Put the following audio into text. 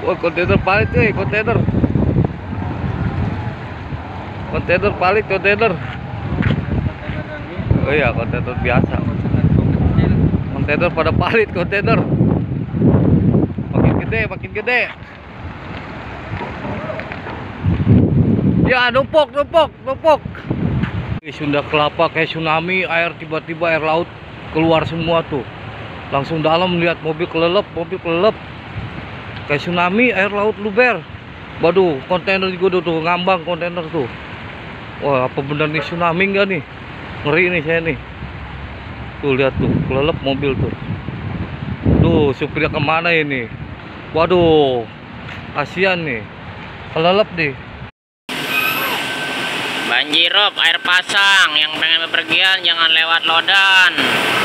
Wah, kontainer palit cuy, kontainer. Kontainer palit, kontainer. Oh iya, kontainer biasa. Kontainer pada palit, kontainer. Makin gede, makin gede. Ya, numpuk, numpuk, numpuk. Sunda Kelapa kayak tsunami, air tiba-tiba air laut keluar semua tuh. Langsung dalam lihat mobil kelelep, kayak tsunami, air laut luber. Waduh, kontainer juga tuh ngambang kontainer tuh. Wah, apa bener nih tsunami enggak nih? Ngeri nih saya nih. Tuh lihat tuh, kelelep mobil tuh. Tuh, supirnya kemana ini? Waduh, kasihan nih. Kelelep nih. Banjirop air pasang, yang pengen bepergian jangan lewat Lodan.